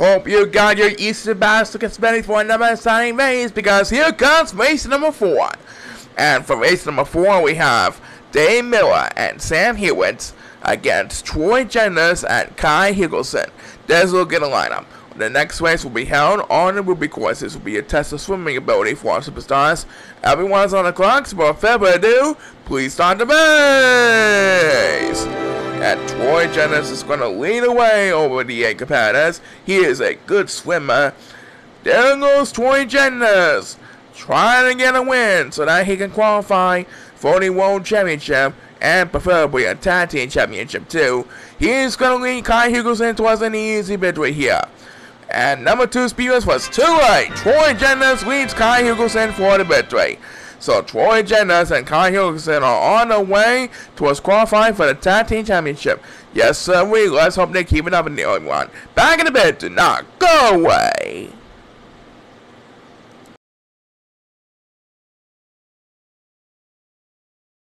Hope you got your Easter baskets ready for another exciting race, because here comes race number 4. And for race number 4, we have Dave Miller and Sam Hewitt against Troy Jenners and Kai Hugosen. There's a look at the lineup. The next race will be held on the Ruby course. This will be a test of swimming ability for our superstars. Everyone's on the clock, so without further ado, please start the race. And Troy Jenners is going to lead away over the 8 competitors. He is a good swimmer. There goes Troy Jenners, trying to get a win so that he can qualify for the World Championship and preferably a Tag Team Championship too. He's going to lead Kai Hugosen towards an easy victory here. And number 2 speeders was too late. Troy Jenners leads Kai Hugosen for the victory. So Troy Jenners and Kai Hugosen are on their way towards qualifying for the Tag Team Championship. Yes, sir, let's hope they keep it up in the early one. Back in a bit, do not go away.